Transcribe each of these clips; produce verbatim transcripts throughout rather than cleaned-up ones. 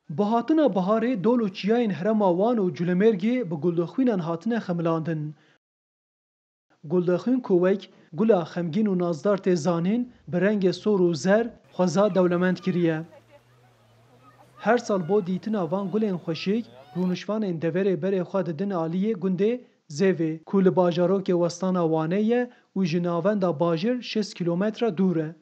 Bahatina baharê dol û çiyayên herêma Wan û Culêmergê bi guldexwînan hatine xemilandin. Guldexwîn ku wek gula xemgîn û nazdar tê zanîn, bi rengê sor û zer xweza dewlemend kiriye. Her sal bo dîtina van gulên xweşik, rûnişvanên deverê berê xwe didin aliyê gundê Zêvê ku li bajarokê westana Wanê ye û ji navenda bajêr şêst kîlometre dûr e.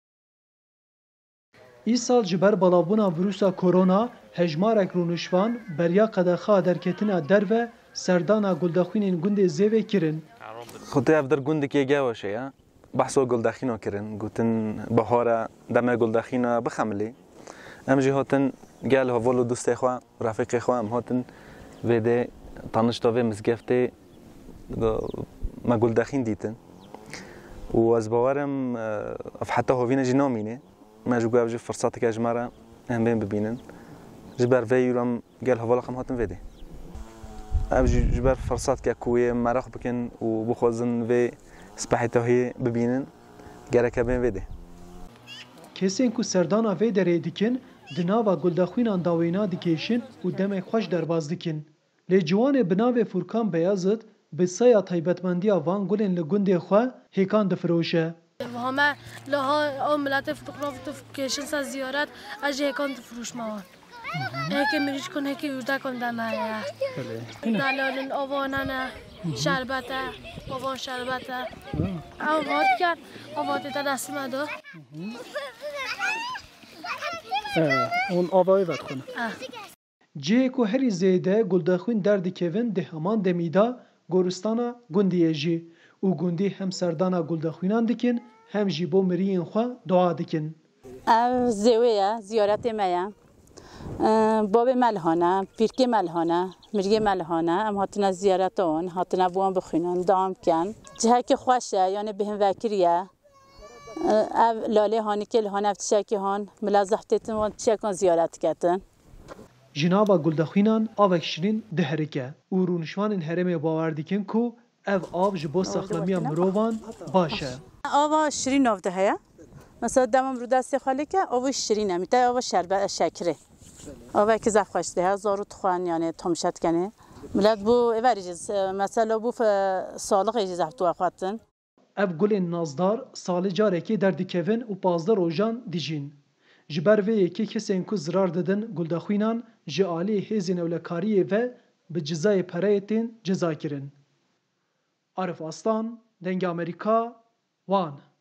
Îsal ji ber belavbûna vîrusa korona, hejmarek rûnişvan beriya qedexa derketina derve serdana guldexwînên gundê Zêvê kirin. Xwedê ev der gundekê geweşe ye. Behsa guldexîna kirin. Gotin bihara deme guldexîna bixemilî. Em jî hatin gel heval û dostê xwe, refîqê xwe em hatin vê dê tanişta vê mizgeftê me guldexîn dîtin. û ez bawerim ev heta hovîne jî namîne. Me ji got ev jî firsateke ji me re em bên bibînin. Ji ber vê îro em gel hevala xem hatin vê dê. Ev jî ji ber firsateke ku yê merex bikin û bixwazin vê spehîtahiyê bibînin gerek e bên vê dê. Kesên ku serdana vê derê dikin, di nava guldexwînan dawêna dikêşin û demek xweş derbas dikin. Lê ciwanê bi navê Furkan Beyazıt bi seya taybetmendiya van gulên li gundê xwe hêkan difiroşe. همه لها او ملت فوتوغراف تو کشن سا زیارت از هکان تو فروش موان هکی میریش کن هکی یورده کن دمه دلالین آوانه شربته آوان شربته آوات کرد آواتی تا دست مدو اون آوایی ود خونه جه کو هری زیده گلدخوین دردکوین ده همان دمیدا گورستانا گندیه جی و گندی هم سردانا گلدخوینان دکن هم جی بو مریین خوا دعا دکن. او زیویه زیارت مایا باب ملهانه پیرکی ملهانه مریه ملهانه ام هاتنا زیارتون هاتنا بوان بخوینن دام کن جه که خوشه یعنی بهم وکریه او لاله هانی که لحان افتشاکی هان ملازحتتون وان تشاکان زیارت کردن. جنابا گلدخوینان آوک شرین دهرکه و رونشوان هرم باور دکن کو اف آب جبو ساخلمی مروان باشه. آوا شرین آفده هیا. مثلا دمم رو دست خالی که آوا شرین نمیته آوا شربت شکره. آوا که زخ خوشته ها زارو تخوان یعنی تمشت کنه. ملت بو اوریج مثلا بو سالق ایج زحتو اخواتن. اف گل نازدار سال جاره که در دکوین و پازدار روزان دیجین. جبر وی که کسین کو زرار دادن گلدخوینان جعالی هزین اولکاریه و به جزای پرایتین جزا کرن. عارف آستان دنگ امریکا وان